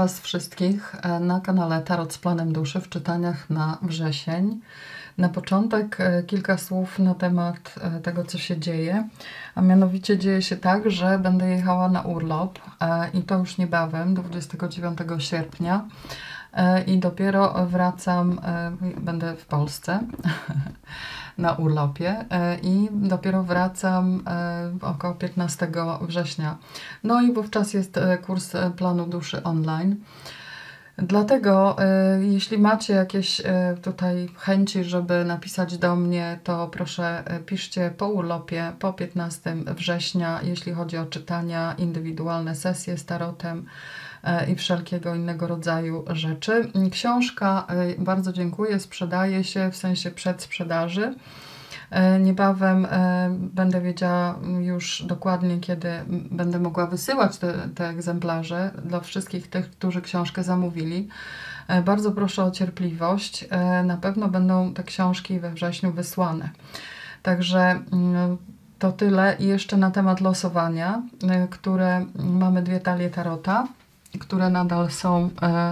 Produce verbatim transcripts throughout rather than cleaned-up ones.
Was wszystkich na kanale Tarot z Planem Duszy w czytaniach na wrzesień. Na początek kilka słów na temat tego, co się dzieje, a mianowicie dzieje się tak, że będę jechała na urlop i to już niebawem, dwudziestego dziewiątego sierpnia, i dopiero wracam, będę w Polsce na urlopie i dopiero wracam około piętnastego września. No i wówczas jest kurs Planu Duszy online. Dlatego jeśli macie jakieś tutaj chęci, żeby napisać do mnie, to proszę piszcie po urlopie, po piętnastego września, jeśli chodzi o czytania, indywidualne sesje z tarotem i wszelkiego innego rodzaju rzeczy. Książka, bardzo dziękuję, sprzedaje się w sensie przedsprzedaży. Niebawem będę wiedziała już dokładnie, kiedy będę mogła wysyłać te, te egzemplarze dla wszystkich tych, którzy książkę zamówili. Bardzo proszę o cierpliwość. Na pewno będą te książki we wrześniu wysłane. Także to tyle. I jeszcze na temat losowania, które mamy dwie talie tarota, które nadal są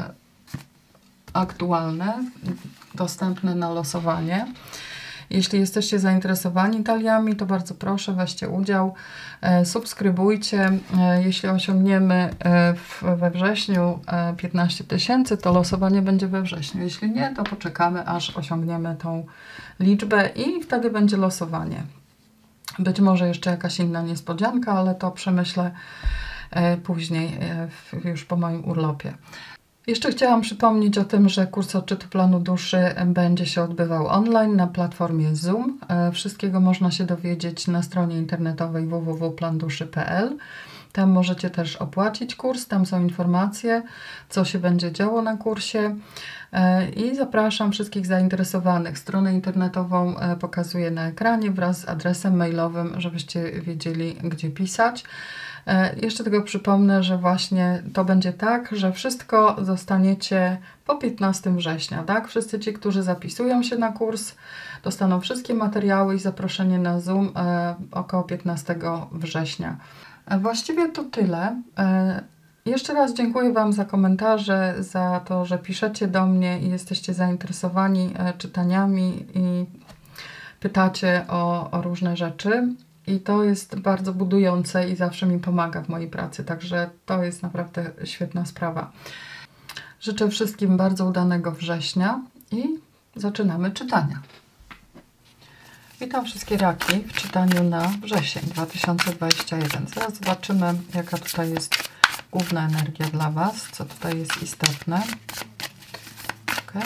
aktualne, dostępne na losowanie. Jeśli jesteście zainteresowani taliami, to bardzo proszę, weźcie udział, subskrybujcie. Jeśli osiągniemy we wrześniu piętnaście tysięcy, to losowanie będzie we wrześniu. Jeśli nie, to poczekamy, aż osiągniemy tą liczbę i wtedy będzie losowanie. Być może jeszcze jakaś inna niespodzianka, ale to przemyślę później, już po moim urlopie. Jeszcze chciałam przypomnieć o tym, że kurs odczytu planu duszy będzie się odbywał online na platformie Zoom. Wszystkiego można się dowiedzieć na stronie internetowej w w w kropka plan duszy kropka p l. Tam możecie też opłacić kurs, tam są informacje, co się będzie działo na kursie. I zapraszam wszystkich zainteresowanych. Stronę internetową pokazuję na ekranie wraz z adresem mailowym, żebyście wiedzieli, gdzie pisać. Jeszcze tylko przypomnę, że właśnie to będzie tak, że wszystko dostaniecie po piętnastego września, tak? Wszyscy ci, którzy zapisują się na kurs, dostaną wszystkie materiały i zaproszenie na Zoom e, około piętnastego września. E, właściwie to tyle. E, jeszcze raz dziękuję Wam za komentarze, za to, że piszecie do mnie i jesteście zainteresowani e, czytaniami i pytacie o, o różne rzeczy. I to jest bardzo budujące i zawsze mi pomaga w mojej pracy, także to jest naprawdę świetna sprawa. Życzę wszystkim bardzo udanego września i zaczynamy czytania. Witam wszystkie raki w czytaniu na wrzesień dwa tysiące dwudziesty pierwszy. Zaraz zobaczymy, jaka tutaj jest główna energia dla Was, co tutaj jest istotne. Okay.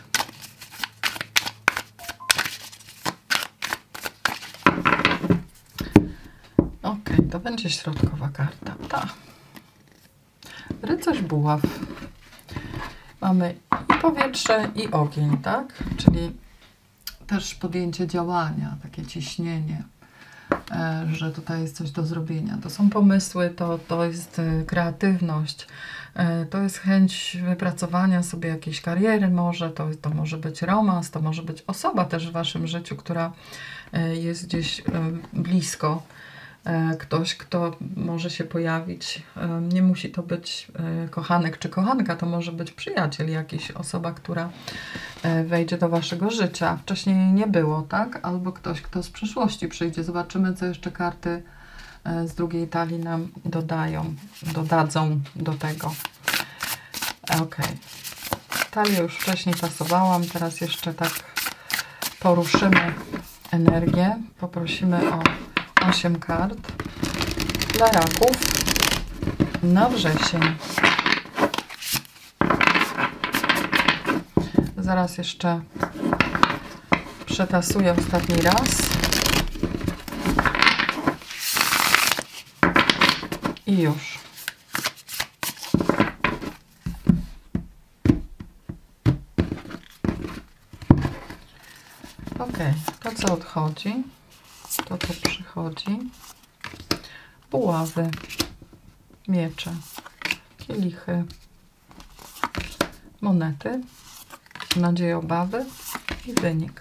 Ok, to będzie środkowa karta. Ta. Rycerz buław. Mamy i powietrze, i ogień, tak? Czyli też podjęcie działania, takie ciśnienie, e, że tutaj jest coś do zrobienia. To są pomysły, to, to jest kreatywność, e, to jest chęć wypracowania sobie jakiejś kariery może, to, to może być romans, to może być osoba też w Waszym życiu, która e, jest gdzieś e, blisko. Ktoś, kto może się pojawić. Nie musi to być kochanek czy kochanka, to może być przyjaciel, jakaś osoba, która wejdzie do Waszego życia. Wcześniej nie było, tak? Albo ktoś, kto z przyszłości przyjdzie. Zobaczymy, co jeszcze karty z drugiej talii nam dodają, dodadzą do tego. Ok. Talię już wcześniej pasowałam, teraz jeszcze tak poruszymy energię. Poprosimy o osiem kart dla raków na wrzesień. Zaraz jeszcze przetasuję ostatni raz. I już. Ok, to co odchodzi? To to przychodzi. Buławy, miecze, kielichy, monety, nadzieje, obawy i wynik.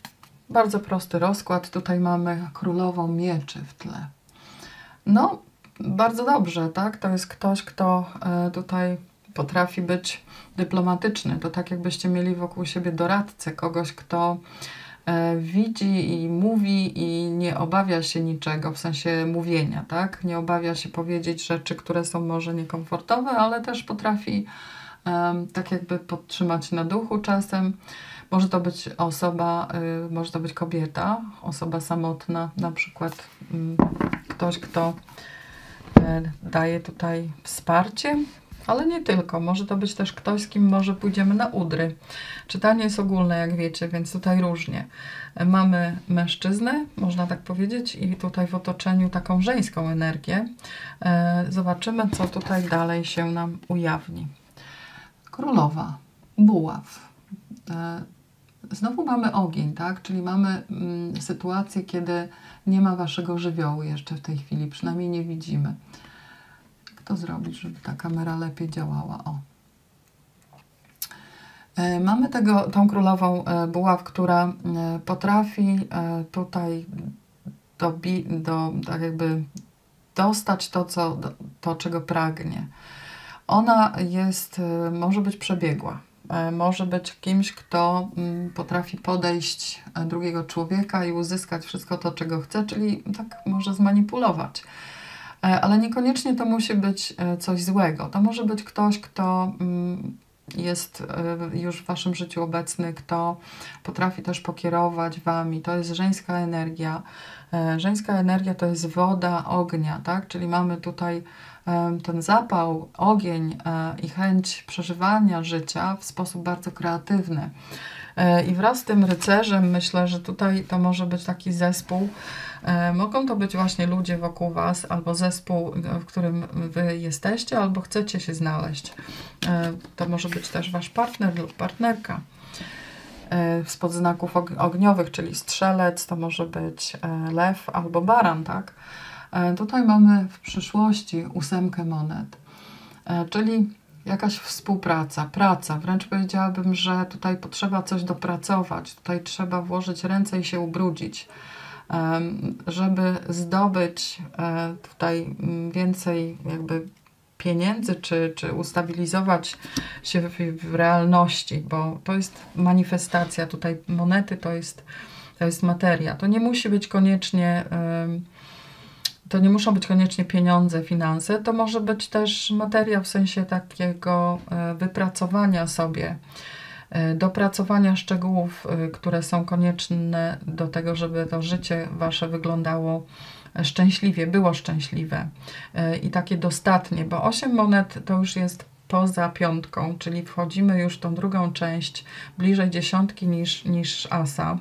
Bardzo prosty rozkład. Tutaj mamy królową mieczy w tle. No, bardzo dobrze, tak? To jest ktoś, kto tutaj potrafi być dyplomatyczny. To tak jakbyście mieli wokół siebie doradcę, kogoś, kto widzi i mówi i nie obawia się niczego, w sensie mówienia, tak? Nie obawia się powiedzieć rzeczy, które są może niekomfortowe, ale też potrafi um, tak jakby podtrzymać na duchu czasem. Może to być osoba, y, może to być kobieta, osoba samotna, na przykład y, ktoś, kto y, daje tutaj wsparcie, ale nie tylko. Może to być też ktoś, z kim może pójdziemy na udry. Czytanie jest ogólne, jak wiecie, więc tutaj różnie. Mamy mężczyznę, można tak powiedzieć, i tutaj w otoczeniu taką żeńską energię. Zobaczymy, co tutaj dalej się nam ujawni. Królowa, buław. Znowu mamy ogień, tak? Czyli mamy mm, sytuację, kiedy nie ma waszego żywiołu jeszcze w tej chwili, przynajmniej nie widzimy. Jak to zrobić, żeby ta kamera lepiej działała? O. E, mamy tego, tą królową e, buław, która e, potrafi e, tutaj dobi, do, tak jakby dostać to, co, to, czego pragnie. Ona jest, e, może być przebiegła. Może być kimś, kto potrafi podejść drugiego człowieka i uzyskać wszystko to, czego chce, czyli tak może zmanipulować. Ale niekoniecznie to musi być coś złego. To może być ktoś, kto jest już w waszym życiu obecny, kto potrafi też pokierować wami. To jest żeńska energia. Żeńska energia to jest woda ognia, tak? Czyli mamy tutaj ten zapał, ogień i chęć przeżywania życia w sposób bardzo kreatywny. I wraz z tym rycerzem myślę, że tutaj to może być taki zespół. Mogą to być właśnie ludzie wokół was, albo zespół, w którym wy jesteście, albo chcecie się znaleźć. To może być też wasz partner lub partnerka. Z podznaków ogniowych, czyli strzelec, to może być lew albo baran, tak? Tutaj mamy w przyszłości ósemkę monet, czyli jakaś współpraca, praca. Wręcz powiedziałabym, że tutaj potrzeba coś dopracować, tutaj trzeba włożyć ręce i się ubrudzić, żeby zdobyć tutaj więcej jakby pieniędzy, czy, czy ustabilizować się w, w realności, bo to jest manifestacja. Tutaj monety to jest, to jest materia. To nie musi być koniecznie... To nie muszą być koniecznie pieniądze, finanse, to może być też materia w sensie takiego wypracowania sobie, dopracowania szczegółów, które są konieczne do tego, żeby to życie wasze wyglądało szczęśliwie, było szczęśliwe i takie dostatnie, bo osiem monet to już jest poza piątką, czyli wchodzimy już w tą drugą część, bliżej dziesiątki niż, niż asa.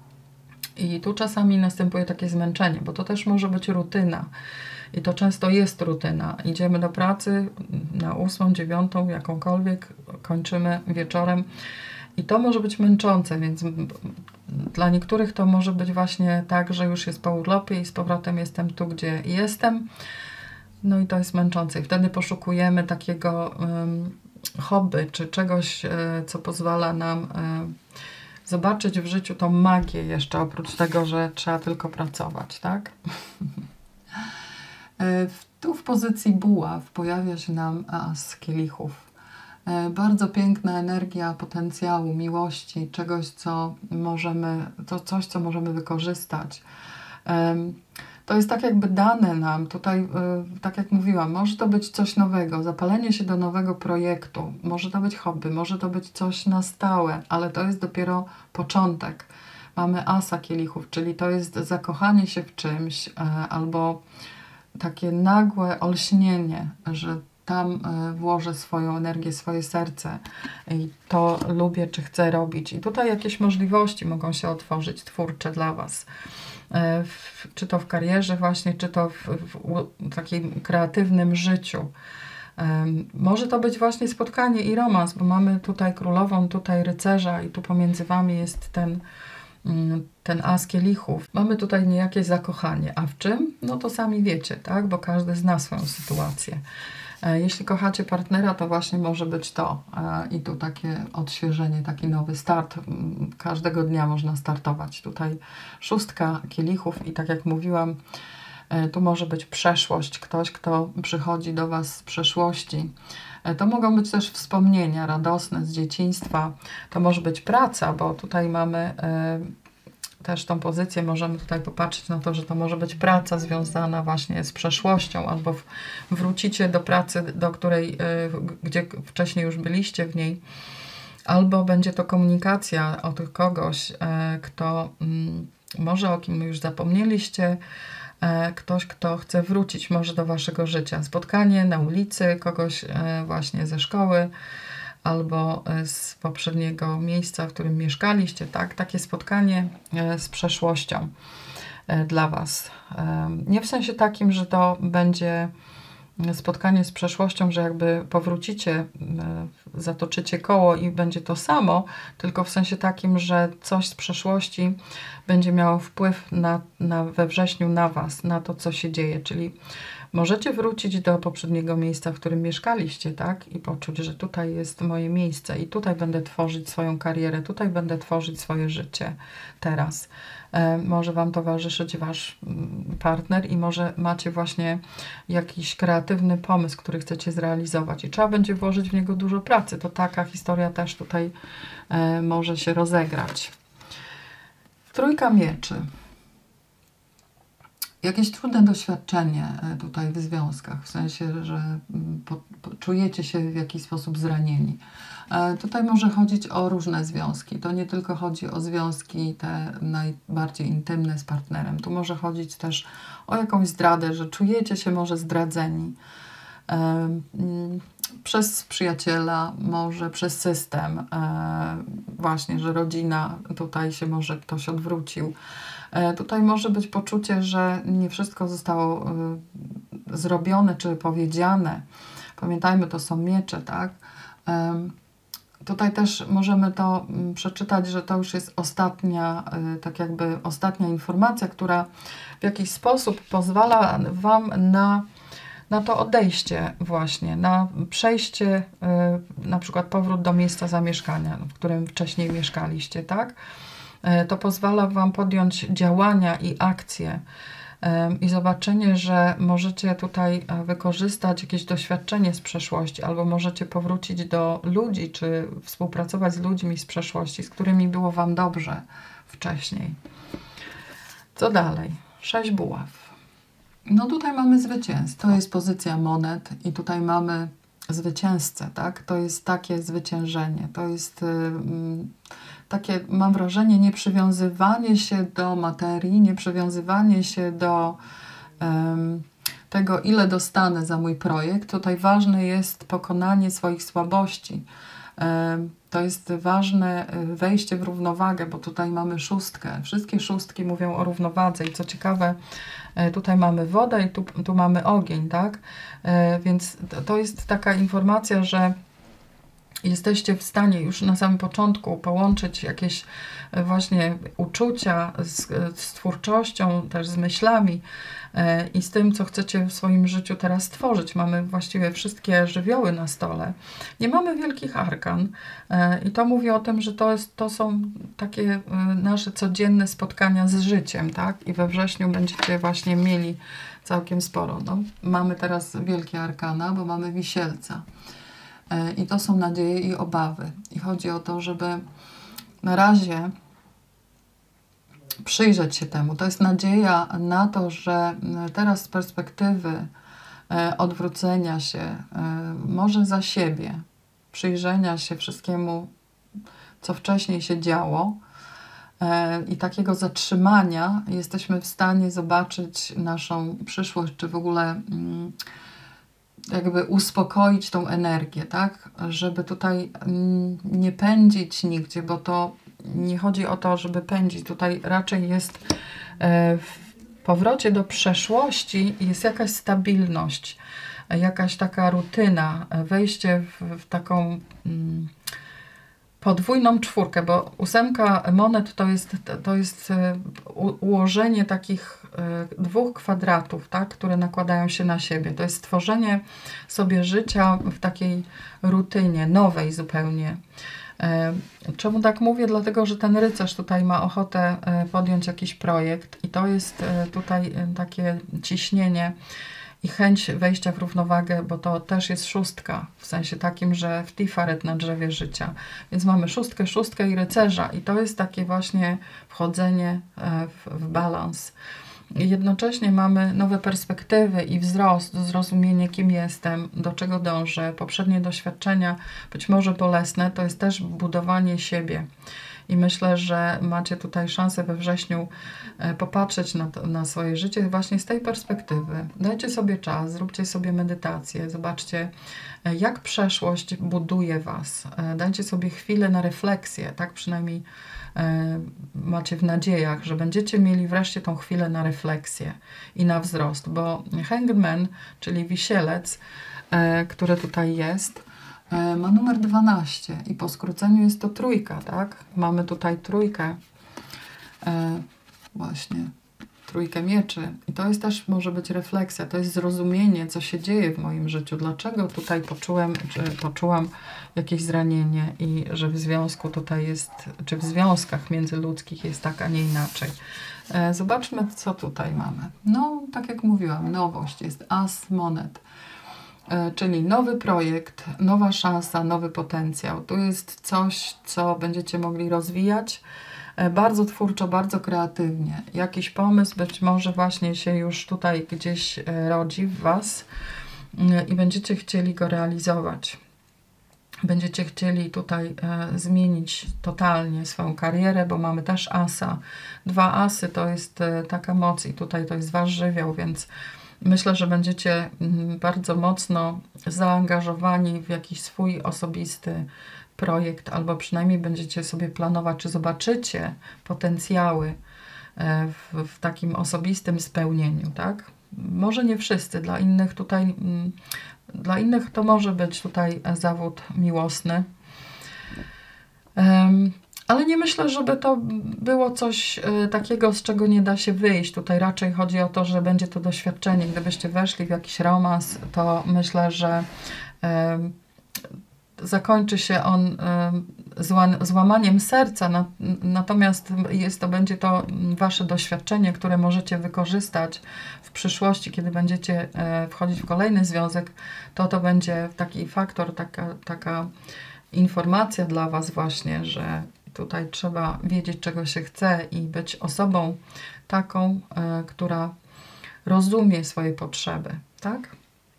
I tu czasami następuje takie zmęczenie, bo to też może być rutyna. I to często jest rutyna. Idziemy do pracy na ósmą, dziewiątą, jakąkolwiek, kończymy wieczorem. I to może być męczące, więc dla niektórych to może być właśnie tak, że już jest po urlopie i z powrotem jestem tu, gdzie jestem. No i to jest męczące. I wtedy poszukujemy takiego um, hobby, czy czegoś, co pozwala nam... Um, zobaczyć w życiu tą magię jeszcze, oprócz tego, że trzeba tylko pracować, tak? Tu w pozycji buław pojawia się nam as kielichów. Bardzo piękna energia potencjału, miłości, czegoś, co możemy, to coś, co możemy wykorzystać. To jest tak jakby dane nam, tutaj, tak jak mówiłam, może to być coś nowego, zapalenie się do nowego projektu, może to być hobby, może to być coś na stałe, ale to jest dopiero początek. Mamy asa kielichów, czyli to jest zakochanie się w czymś, albo takie nagłe olśnienie, że tam włożę swoją energię, swoje serce i to lubię, czy chcę robić. I tutaj jakieś możliwości mogą się otworzyć twórcze dla was. W, czy to w karierze właśnie, czy to w, w, w takim kreatywnym życiu. Um, może to być właśnie spotkanie i romans, bo mamy tutaj królową, tutaj rycerza i tu pomiędzy wami jest ten, um, ten as kielichów. Mamy tutaj niejakie zakochanie. A w czym? No to sami wiecie, tak? Bo każdy zna swoją sytuację. Jeśli kochacie partnera, to właśnie może być to. I tu takie odświeżenie, taki nowy start. Każdego dnia można startować. Tutaj szóstka kielichów i tak jak mówiłam, Tu może być przeszłość, ktoś, kto przychodzi do Was z przeszłości. To mogą być też wspomnienia radosne z dzieciństwa. To może być praca, bo tutaj mamy też tą pozycję, możemy tutaj popatrzeć na to, że to może być praca związana właśnie z przeszłością, albo w, wrócicie do pracy, do której, gdzie wcześniej już byliście w niej, albo będzie to komunikacja od kogoś, kto może o kim już zapomnieliście, ktoś, kto chce wrócić może do Waszego życia. Spotkanie na ulicy, kogoś właśnie ze szkoły, albo z poprzedniego miejsca, w którym mieszkaliście, tak? Takie spotkanie z przeszłością dla Was. Nie w sensie takim, że to będzie spotkanie z przeszłością, że jakby powrócicie, zatoczycie koło i będzie to samo, tylko w sensie takim, że coś z przeszłości będzie miało wpływ na, na, we wrześniu na Was, na to, co się dzieje, czyli możecie wrócić do poprzedniego miejsca, w którym mieszkaliście, tak? I poczuć, że tutaj jest moje miejsce i tutaj będę tworzyć swoją karierę, tutaj będę tworzyć swoje życie teraz. E, może Wam towarzyszyć Wasz partner i może macie właśnie jakiś kreatywny pomysł, który chcecie zrealizować i trzeba będzie włożyć w niego dużo pracy. To taka historia też tutaj e, może się rozegrać. Trójka mieczy. Jakieś trudne doświadczenie tutaj w związkach, w sensie, że po, po, czujecie się w jakiś sposób zranieni. E, tutaj może chodzić o różne związki. To nie tylko chodzi o związki te najbardziej intymne z partnerem. Tu może chodzić też o jakąś zdradę, że czujecie się może zdradzeni. E, mm, przez przyjaciela, może przez system. E, właśnie, że rodzina, tutaj się może ktoś odwrócił. Tutaj może być poczucie, że nie wszystko zostało y, zrobione czy powiedziane. Pamiętajmy, to są miecze, tak? Y, tutaj też możemy to y, przeczytać, że to już jest ostatnia, y, tak jakby ostatnia informacja, która w jakiś sposób pozwala Wam na, na to odejście właśnie, na przejście, y, na przykład powrót do miejsca zamieszkania, w którym wcześniej mieszkaliście, tak? To pozwala Wam podjąć działania i akcje i zobaczenie, że możecie tutaj wykorzystać jakieś doświadczenie z przeszłości, albo możecie powrócić do ludzi, czy współpracować z ludźmi z przeszłości, z którymi było Wam dobrze wcześniej. Co dalej? Sześć buław. No tutaj mamy zwycięstwo. To jest pozycja monet i tutaj mamy zwycięzcę, tak? To jest takie zwyciężenie. To jest yy, takie, mam wrażenie, nieprzywiązywanie się do materii, nieprzywiązywanie się do yy, tego, ile dostanę za mój projekt. Tutaj ważne jest pokonanie swoich słabości. Yy, to jest ważne wejście w równowagę, bo tutaj mamy szóstkę. Wszystkie szóstki mówią o równowadze i co ciekawe, tutaj mamy wodę i tu, tu mamy ogień, tak? Więc to jest taka informacja, że jesteście w stanie już na samym początku połączyć jakieś właśnie uczucia z, z twórczością, też z myślami i z tym, co chcecie w swoim życiu teraz stworzyć. Mamy właściwie wszystkie żywioły na stole. Nie mamy wielkich arkan i to mówi o tym, że to, jest, to są takie nasze codzienne spotkania z życiem, tak? I we wrześniu będziecie właśnie mieli całkiem sporo. No, mamy teraz wielkie arkana, bo mamy wisielca. I to są nadzieje i obawy. I chodzi o to, żeby na razie przyjrzeć się temu. To jest nadzieja na to, że teraz z perspektywy odwrócenia się, może za siebie, przyjrzenia się wszystkiemu, co wcześniej się działo i takiego zatrzymania, jesteśmy w stanie zobaczyć naszą przyszłość, czy w ogóle jakby uspokoić tą energię, tak? Żeby tutaj nie pędzić nigdzie, bo to nie chodzi o to, żeby pędzić. Tutaj raczej jest w powrocie do przeszłości jest jakaś stabilność, jakaś taka rutyna, wejście w, w taką mm, podwójną czwórkę, bo ósemka monet to jest, to jest ułożenie takich dwóch kwadratów, tak, które nakładają się na siebie. To jest stworzenie sobie życia w takiej rutynie, nowej zupełnie. Czemu tak mówię? Dlatego, że ten rycerz tutaj ma ochotę podjąć jakiś projekt i to jest tutaj takie ciśnienie i chęć wejścia w równowagę, bo to też jest szóstka, w sensie takim, że w Tifaret na drzewie życia. Więc mamy szóstkę, szóstkę i rycerza i to jest takie właśnie wchodzenie w, w balans. I jednocześnie mamy nowe perspektywy i wzrost, zrozumienie, kim jestem, do czego dążę. Poprzednie doświadczenia, być może bolesne, to jest też budowanie siebie. I myślę, że macie tutaj szansę we wrześniu popatrzeć na, to, na swoje życie właśnie z tej perspektywy. Dajcie sobie czas, zróbcie sobie medytację, zobaczcie, jak przeszłość buduje Was. Dajcie sobie chwilę na refleksję, tak przynajmniej macie w nadziejach, że będziecie mieli wreszcie tą chwilę na refleksję i na wzrost, bo Hangman, czyli wisielec, który tutaj jest, ma numer dwanaście i po skróceniu jest to trójka, tak? Mamy tutaj trójkę, właśnie trójkę mieczy i to jest też może być refleksja, to jest zrozumienie, co się dzieje w moim życiu, dlaczego tutaj poczułem, czy poczułam jakieś zranienie i że w związku tutaj jest, czy w związkach międzyludzkich jest tak, a nie inaczej. Zobaczmy, co tutaj mamy. No, tak jak mówiłam, nowość, jest as monet, czyli nowy projekt, nowa szansa, nowy potencjał. Tu jest coś, co będziecie mogli rozwijać bardzo twórczo, bardzo kreatywnie. Jakiś pomysł być może właśnie się już tutaj gdzieś rodzi w Was i będziecie chcieli go realizować. Będziecie chcieli tutaj e, zmienić totalnie swoją karierę, bo mamy też asa. Dwa asy to jest e, taka moc i tutaj to jest Wasz żywioł, więc myślę, że będziecie m, bardzo mocno zaangażowani w jakiś swój osobisty projekt, albo przynajmniej będziecie sobie planować, czy zobaczycie potencjały e, w, w takim osobistym spełnieniu, tak? Może nie wszyscy, dla innych tutaj... M, Dla innych to może być tutaj zawód miłosny. Um, ale nie myślę, żeby to było coś y, takiego, z czego nie da się wyjść. Tutaj raczej chodzi o to, że będzie to doświadczenie. Gdybyście weszli w jakiś romans, to myślę, że y, zakończy się on y, zła, złamaniem serca. Na, natomiast jest to, będzie to Wasze doświadczenie, które możecie wykorzystać w przyszłości, kiedy będziecie e, wchodzić w kolejny związek, to to będzie taki faktor, taka, taka informacja dla Was właśnie, że tutaj trzeba wiedzieć, czego się chce i być osobą taką, e, która rozumie swoje potrzeby, tak?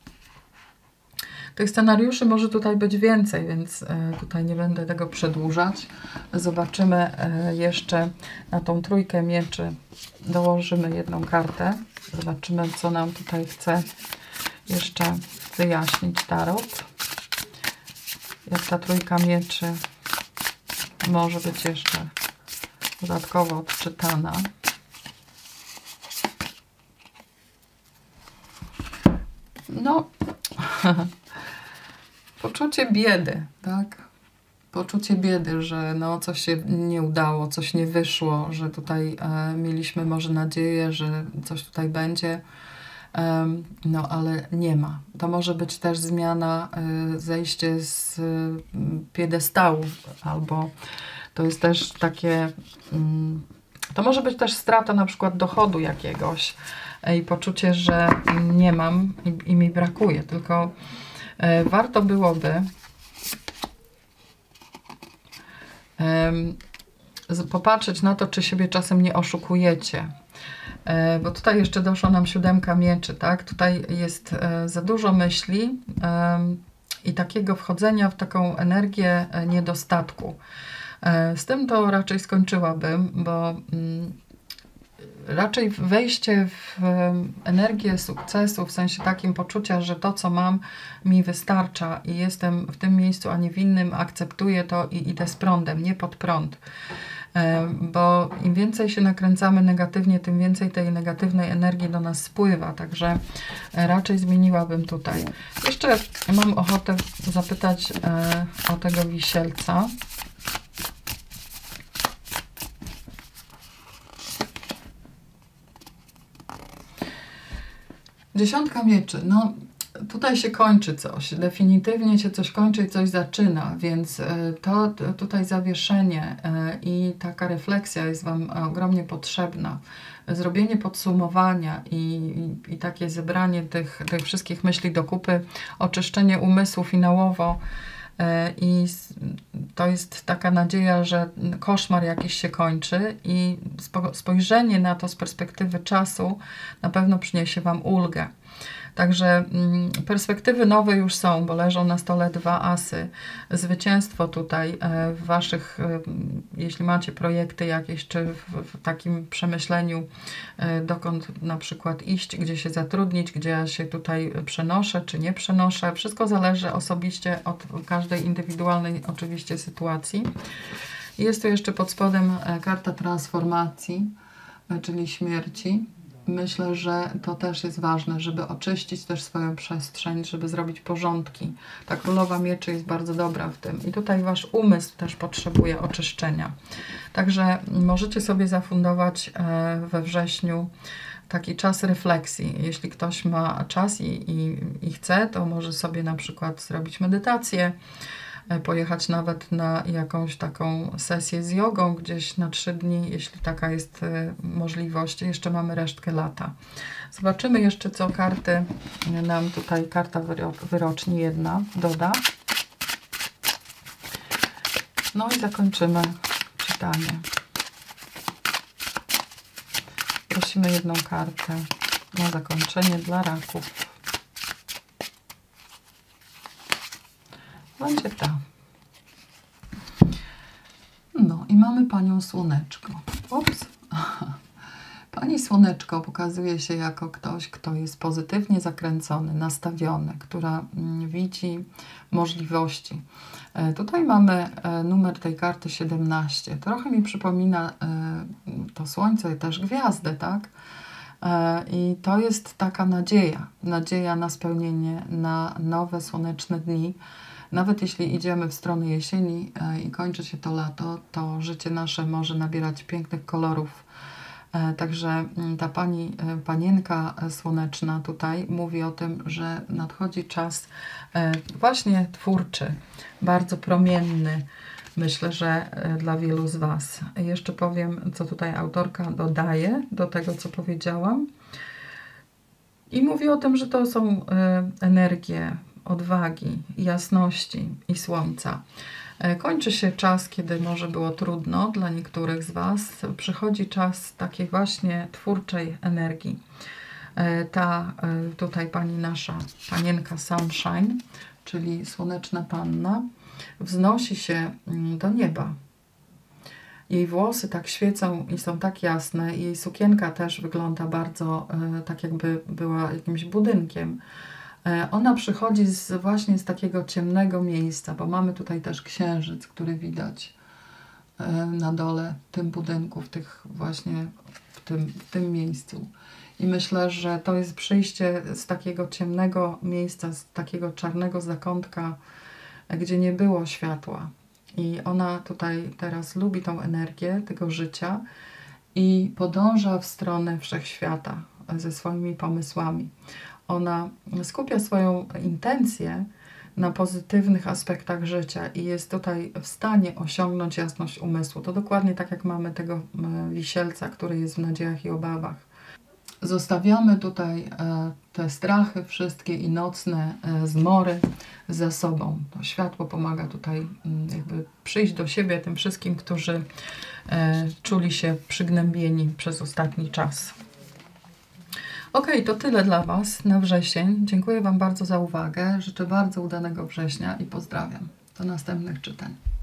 Tych scenariuszy może tutaj być więcej, więc e, tutaj nie będę tego przedłużać. Zobaczymy e, jeszcze na tą trójkę mieczy, dołożymy jedną kartę. Zobaczymy, co nam tutaj chce jeszcze wyjaśnić tarot. Jak ta trójka mieczy może być jeszcze dodatkowo odczytana. No, poczucie biedy, tak? Poczucie biedy, że no coś się nie udało, coś nie wyszło, że tutaj e, mieliśmy może nadzieję, że coś tutaj będzie, e, no ale nie ma. To może być też zmiana, e, zejście z e, piedestału, albo to jest też takie, mm, to może być też strata na przykład dochodu jakiegoś e, i poczucie, że nie mam i, i mi brakuje, tylko e, warto byłoby popatrzeć na to, czy siebie czasem nie oszukujecie. Bo tutaj jeszcze doszła nam siódemka mieczy, tak? Tutaj jest za dużo myśli i takiego wchodzenia w taką energię niedostatku. Z tym to raczej skończyłabym, bo raczej wejście w energię sukcesu, w sensie takim poczucia, że to, co mam, mi wystarcza i jestem w tym miejscu, a nie w innym, akceptuję to i idę z prądem, nie pod prąd. Bo im więcej się nakręcamy negatywnie, tym więcej tej negatywnej energii do nas spływa, także raczej zmieniłabym tutaj. Jeszcze mam ochotę zapytać o tego wisielca. Dziesiątka mieczy. No, Tutaj się kończy coś, definitywnie się coś kończy i coś zaczyna, więc to, to tutaj zawieszenie i taka refleksja jest Wam ogromnie potrzebna. Zrobienie podsumowania i, i, i takie zebranie tych, tych wszystkich myśli do kupy, oczyszczenie umysłu finałowo. I to jest taka nadzieja, że koszmar jakiś się kończy i spojrzenie na to z perspektywy czasu na pewno przyniesie Wam ulgę. Także perspektywy nowe już są, bo leżą na stole dwa asy. Zwycięstwo tutaj w Waszych, jeśli macie projekty jakieś, czy w, w takim przemyśleniu, dokąd na przykład iść, gdzie się zatrudnić, gdzie ja się tutaj przenoszę, czy nie przenoszę. Wszystko zależy osobiście od każdej indywidualnej oczywiście sytuacji. Jest tu jeszcze pod spodem karta transformacji, czyli śmierci. Myślę, że to też jest ważne, żeby oczyścić też swoją przestrzeń, żeby zrobić porządki. Ta królowa mieczy jest bardzo dobra w tym. I tutaj Wasz umysł też potrzebuje oczyszczenia. Także możecie sobie zafundować we wrześniu taki czas refleksji. Jeśli ktoś ma czas i, i, i chce, to może sobie na przykład zrobić medytację, pojechać nawet na jakąś taką sesję z jogą gdzieś na trzy dni, jeśli taka jest możliwość. Jeszcze mamy resztkę lata. Zobaczymy jeszcze, co karty nam tutaj, karta wyroczni jedna doda. No i zakończymy czytanie. Prosimy jedną kartę na zakończenie dla raków. Będzie ta. No i mamy Panią Słoneczko. Ups. Pani Słoneczko pokazuje się jako ktoś, kto jest pozytywnie zakręcony, nastawiony, która widzi możliwości. Tutaj mamy numer tej karty siedemnaście. Trochę mi przypomina to Słońce i też gwiazdę, tak? I to jest taka nadzieja. Nadzieja na spełnienie, na nowe słoneczne dni. Nawet jeśli idziemy w stronę jesieni i kończy się to lato, to życie nasze może nabierać pięknych kolorów. Także ta pani, panienka słoneczna tutaj mówi o tym, że nadchodzi czas właśnie twórczy, bardzo promienny. Myślę, że dla wielu z Was. Jeszcze powiem, co tutaj autorka dodaje do tego, co powiedziałam. I mówi o tym, że to są energie odwagi, jasności i słońca. Kończy się czas, kiedy może było trudno dla niektórych z Was. Przychodzi czas takiej właśnie twórczej energii. Ta tutaj pani nasza, panienka Sunshine, czyli słoneczna panna, wznosi się do nieba. Jej włosy tak świecą i są tak jasne. Jej sukienka też wygląda bardzo tak, jakby była jakimś budynkiem. Ona przychodzi z, właśnie z takiego ciemnego miejsca, bo mamy tutaj też księżyc, który widać na dole w tym budynku, w tych właśnie w tym, w tym miejscu. I myślę, że to jest przyjście z takiego ciemnego miejsca, z takiego czarnego zakątka, gdzie nie było światła. I ona tutaj teraz lubi tą energię tego życia i podąża w stronę wszechświata ze swoimi pomysłami. Ona skupia swoją intencję na pozytywnych aspektach życia i jest tutaj w stanie osiągnąć jasność umysłu. To dokładnie tak, jak mamy tego wisielca, który jest w nadziejach i obawach. Zostawiamy tutaj te strachy wszystkie i nocne zmory za sobą. To światło pomaga tutaj jakby przyjść do siebie tym wszystkim, którzy czuli się przygnębieni przez ostatni czas. Ok, to tyle dla Was na wrzesień. Dziękuję Wam bardzo za uwagę. Życzę bardzo udanego września i pozdrawiam. Do następnych czytań.